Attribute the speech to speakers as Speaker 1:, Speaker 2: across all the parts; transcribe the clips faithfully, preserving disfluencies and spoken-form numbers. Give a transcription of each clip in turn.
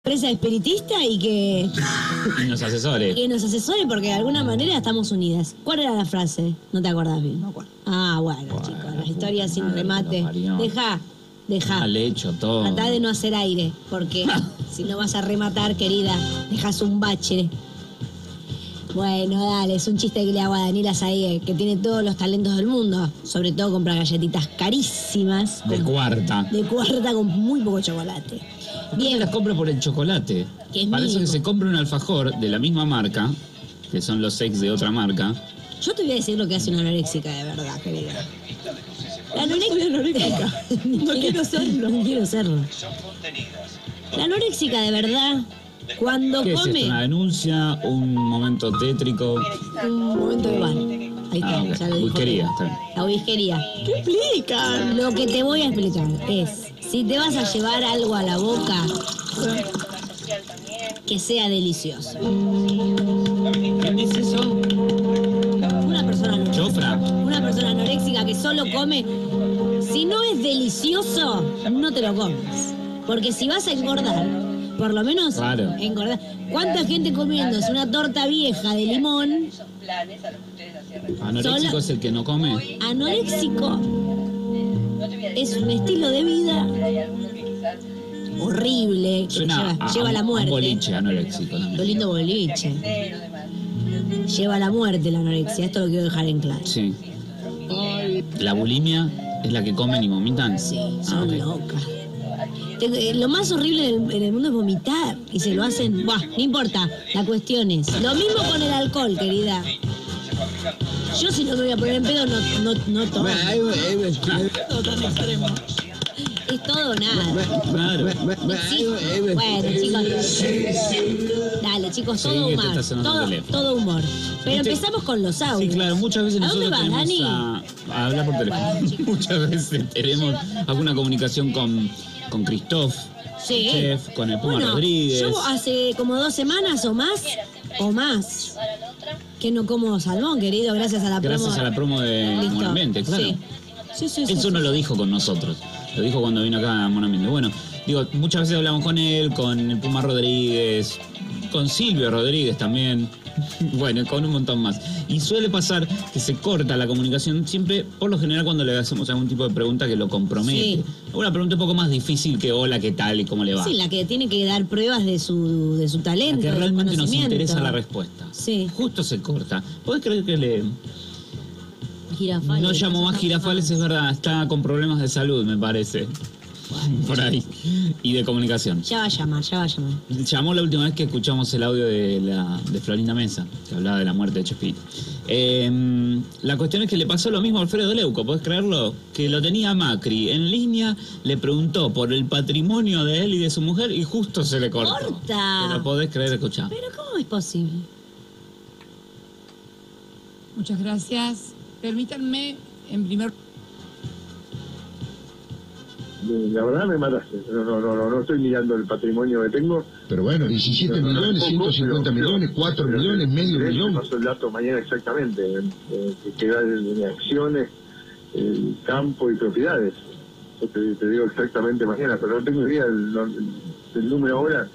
Speaker 1: empresa espiritista y que...
Speaker 2: Y nos asesore.
Speaker 1: Que nos asesore porque de alguna manera estamos unidas. ¿Cuál era la frase? ¿No te acordás bien?
Speaker 3: No acuerdo.
Speaker 1: Ah, bueno,
Speaker 2: Bueno,
Speaker 1: chicos, las historias sin
Speaker 2: madre que
Speaker 1: remate.
Speaker 2: lo parió.
Speaker 1: Deja, deja.
Speaker 2: Mal hecho todo.
Speaker 1: Tratá de no hacer aire, porque si no vas a rematar, querida, dejas un bache. Bueno, dale, es un chiste que le hago a Daniela Saie, que tiene todos los talentos del mundo. Sobre todo compra galletitas carísimas.
Speaker 2: De
Speaker 1: con-
Speaker 2: cuarta.
Speaker 1: De cuarta con muy poco chocolate.
Speaker 2: Bien.
Speaker 1: Bien,
Speaker 2: las compro por el chocolate.
Speaker 1: Que es
Speaker 2: Para eso
Speaker 1: mínimo.
Speaker 2: que se compre un alfajor de la misma marca, que son los sex de otra marca.
Speaker 1: yo te voy a decir lo que hace una anoréxica de verdad, querida. La anoréxica. No quiero serlo. No quiero serlo. La anoréxica de verdad, cuando
Speaker 2: ¿Qué es
Speaker 1: come...
Speaker 2: esto? ¿Una denuncia? ¿Un momento tétrico?
Speaker 1: Un momento de bar. Ahí está,
Speaker 2: Ah, ok.
Speaker 1: ya lo dijo.
Speaker 2: Whiskería, está bien.
Speaker 1: La whiskería. ¿Qué explican? Lo que te voy a explicar es, si te vas a llevar algo a la boca, que sea delicioso.
Speaker 2: ¿Qué es eso?
Speaker 1: Una persona anoréxica,
Speaker 2: ¿Chofra?
Speaker 1: una persona anoréxica que solo come, si no es delicioso, no te lo comes. Porque si vas a engordar, por lo menos
Speaker 2: Claro.
Speaker 1: engordar. ¿Cuánta gente comiéndose una torta vieja de limón?
Speaker 2: ¿Anoréxico
Speaker 1: Solo-
Speaker 2: es el que no come?
Speaker 1: Anoréxico es un estilo de vida horrible que
Speaker 2: Suena
Speaker 1: lleva,
Speaker 2: a,
Speaker 1: lleva a la
Speaker 2: a un
Speaker 1: muerte.
Speaker 2: boliche anoréxico
Speaker 1: Qué
Speaker 2: también.
Speaker 1: lindo boliche. Lleva a la muerte la anorexia, esto lo quiero dejar en claro.
Speaker 2: Sí. ¿La bulimia es la que comen y vomitan?
Speaker 1: Sí,
Speaker 2: Ah,
Speaker 1: son
Speaker 2: ok.
Speaker 1: locas. Te- Lo más horrible en el, en el mundo es vomitar. Y se lo hacen. Buah, no importa. La cuestión es. Lo mismo con el alcohol, querida. Yo si no me voy a poner en pedo, no, no, no tomo.
Speaker 3: No tan extremo.
Speaker 1: Es todo o nada.
Speaker 2: Claro.
Speaker 1: Sí. Bueno, chicos. Dale, chicos,
Speaker 2: Sí,
Speaker 1: todo
Speaker 2: que te
Speaker 1: humor.
Speaker 2: está sonando el
Speaker 1: Todo,
Speaker 2: teléfono.
Speaker 1: todo humor. Pero
Speaker 2: Viste-
Speaker 1: empezamos con los audios.
Speaker 2: Sí, claro, muchas veces
Speaker 1: ¿A dónde
Speaker 2: nosotros
Speaker 1: vas,
Speaker 2: tenemos
Speaker 1: Dani?
Speaker 2: a, a hablar por teléfono. Muchas veces tenemos alguna comunicación con, con Christoph,
Speaker 1: Sí.
Speaker 2: chef, con el Puma
Speaker 1: Bueno,
Speaker 2: Rodríguez.
Speaker 1: yo hace como dos semanas o más, o más, que no como salmón, querido, gracias a la promo.
Speaker 2: Gracias a la promo de
Speaker 1: Listo.
Speaker 2: Monambiente, claro.
Speaker 1: Sí. Sí, sí, sí,
Speaker 2: Eso
Speaker 1: sí.
Speaker 2: no lo dijo con nosotros, lo dijo cuando vino acá a Monambiente. Bueno, digo, muchas veces hablamos con él, con el Puma Rodríguez, con Silvio Rodríguez también, bueno, con un montón más. Y suele pasar que se corta la comunicación siempre, por lo general, cuando le hacemos algún tipo de pregunta que lo compromete.
Speaker 1: Sí.
Speaker 2: Una pregunta un poco más difícil que hola, ¿qué tal y cómo le va?
Speaker 1: Sí, la que tiene que dar pruebas de su, de su
Speaker 2: La
Speaker 1: talento.
Speaker 2: que
Speaker 1: de su
Speaker 2: realmente nos
Speaker 1: conocimiento.
Speaker 2: interesa la respuesta.
Speaker 1: Sí.
Speaker 2: Justo se corta. ¿Podés creer que le...
Speaker 1: Girafales.
Speaker 2: No llamo más Girafales, es verdad, está con problemas de salud, me parece. Por ahí. Y de comunicación.
Speaker 1: Ya va a llamar, ya va a llamar.
Speaker 2: Llamó la última vez que escuchamos el audio de, la, de Florinda Mesa, que hablaba de la muerte de Chespirito. Eh, la cuestión es que le pasó lo mismo a Alfredo Leuco, ¿podés creerlo? Que lo tenía Macri en línea, le preguntó por el patrimonio de él y de su mujer y justo se le cortó.
Speaker 1: ¡Corta!
Speaker 2: Pero podés creer, escuchá.
Speaker 1: Pero ¿cómo es posible?
Speaker 3: Muchas gracias. Permítanme, en primer
Speaker 4: La verdad me mataste. No, no, no, no, no estoy mirando el patrimonio que tengo.
Speaker 5: Pero bueno, diecisiete
Speaker 4: No, no,
Speaker 5: millones,
Speaker 4: poco,
Speaker 5: ciento cincuenta
Speaker 4: pero-
Speaker 5: millones, cuatro
Speaker 4: pero-
Speaker 5: millones, medio
Speaker 4: pero
Speaker 5: millón.
Speaker 4: te paso el dato mañana exactamente, eh, que queda en acciones, el campo y propiedades. Yo te, te digo exactamente mañana, pero no tengo idea del, del- del número ahora.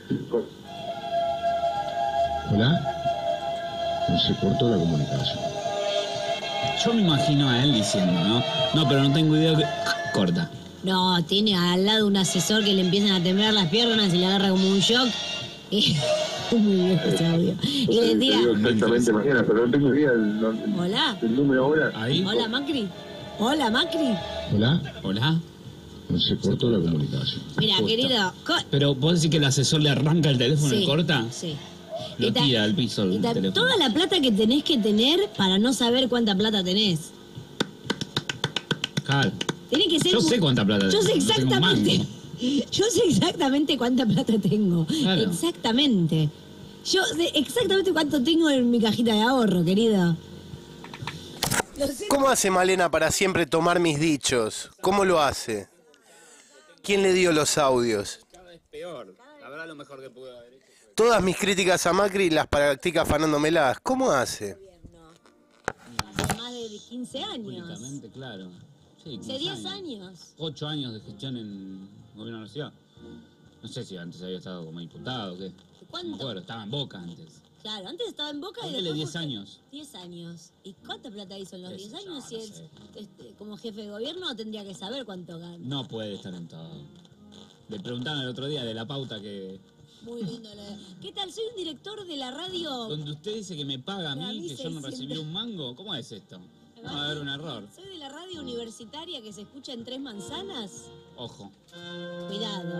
Speaker 5: Hola. No se cortó la comunicación.
Speaker 2: Yo me imagino a él diciendo, ¿no? No, pero no tengo idea que... Corta.
Speaker 1: No, tiene al lado un asesor que le empiezan a temblar las piernas y le agarra como un shock. Y... Muy viejo ese audio. Y
Speaker 4: Te,
Speaker 1: le
Speaker 4: te
Speaker 1: tira...
Speaker 4: digo exactamente mañana, pero no tengo idea del, del-
Speaker 1: Hola.
Speaker 4: del número ahora.
Speaker 2: Ahí.
Speaker 1: Hola, Macri. Hola, Macri.
Speaker 5: Hola.
Speaker 2: Hola.
Speaker 5: No se cortó la comunicación.
Speaker 1: Mira,
Speaker 2: Justo.
Speaker 1: querido... co-
Speaker 2: Pero ¿vos decís que el asesor le arranca el teléfono y corta?
Speaker 1: Sí.
Speaker 2: Lo
Speaker 1: Y ta-
Speaker 2: tira al piso el
Speaker 1: y ta-
Speaker 2: teléfono.
Speaker 1: Toda la plata que tenés que tener para no saber cuánta plata tenés.
Speaker 2: Claro.
Speaker 1: Tiene que ser...
Speaker 2: Yo
Speaker 1: mu-
Speaker 2: sé cuánta plata
Speaker 1: Yo
Speaker 2: tengo,
Speaker 1: sé
Speaker 2: no tengo un
Speaker 1: exactamente...
Speaker 2: mango.
Speaker 1: Yo sé exactamente cuánta plata tengo.
Speaker 2: Claro.
Speaker 1: Exactamente. Yo sé exactamente cuánto tengo en mi cajita de ahorro, querido. Lo sé.
Speaker 6: ¿Cómo hace Malena para siempre tomar mis dichos? ¿Cómo lo hace? ¿Quién le dio los audios?
Speaker 2: Cada vez peor. La verdad lo mejor que pudo haber hecho.
Speaker 6: Todas mis críticas a Macri las practica Fernando Melas. ¿Cómo hace?
Speaker 1: Hace más de quince años.
Speaker 2: Públicamente, claro. Sí,
Speaker 1: Hace diez años.
Speaker 2: Ocho años de gestión en gobierno de la ciudad. No sé si antes había estado como diputado o qué.
Speaker 1: ¿Cuánto?
Speaker 2: No me acuerdo, estaba en Boca antes.
Speaker 1: Claro, antes estaba en Boca y
Speaker 2: Ponele
Speaker 1: después
Speaker 2: diez
Speaker 1: fue-
Speaker 2: años.
Speaker 1: diez años. ¿Y cuánta plata hizo en los
Speaker 2: Qué
Speaker 1: diez
Speaker 2: sé yo,
Speaker 1: años?
Speaker 2: no
Speaker 1: Si es,
Speaker 2: sé.
Speaker 1: este, como jefe de gobierno tendría que saber cuánto gana.
Speaker 2: No puede estar en todo. Le preguntaron el otro día de la pauta que...
Speaker 1: Muy lindo. La... ¿Qué tal? Soy un director de la radio.
Speaker 2: Donde usted dice que me paga a
Speaker 1: A
Speaker 2: mí,
Speaker 1: mí
Speaker 2: que yo no
Speaker 1: seiscientos.
Speaker 2: recibí un mango. ¿Cómo es esto? No va a haber un error.
Speaker 1: Soy de la radio universitaria que se escucha en Tres Manzanas.
Speaker 2: Ojo.
Speaker 1: Cuidado.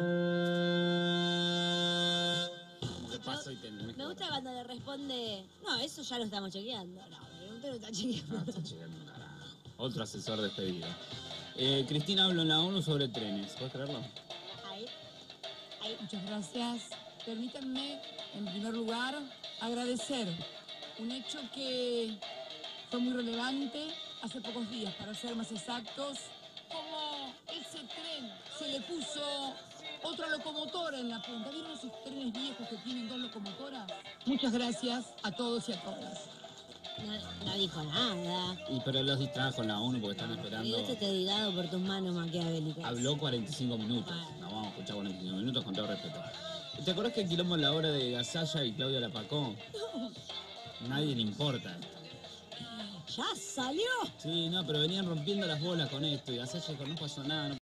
Speaker 2: Como que paso y te...
Speaker 1: Me gusta cuando le responde, no, eso ya lo estamos chequeando. No, usted lo está chequeando.
Speaker 2: No, está llegando un carajo. Otro asesor despedido. Eh, Cristina habló en la ONU sobre trenes. ¿Puedes creerlo?
Speaker 1: Ahí. Ahí.
Speaker 3: Muchas gracias. Permítanme, en primer lugar, agradecer un hecho que fue muy relevante hace pocos días, para ser más exactos, como ese tren se le puso otra locomotora en la punta. ¿Vieron esos trenes viejos que tienen dos locomotoras? Muchas gracias a todos y a todas.
Speaker 1: No, no dijo nada.
Speaker 2: Y pero los distrajo en la ONU porque están esperando...
Speaker 1: Este te digado por tus manos maquiavélicas.
Speaker 2: Habló cuarenta y cinco minutos.
Speaker 1: Bueno.
Speaker 2: No vamos a escuchar cuarenta y cinco minutos con todo respeto. ¿Te acordás que el quilombo en la hora de Gasalla y Claudia Lapacó? Nadie le importa esto.
Speaker 1: ¡Ya salió!
Speaker 2: Sí, no, pero venían rompiendo las bolas con esto y Gasalla dijo, no pasó nada, no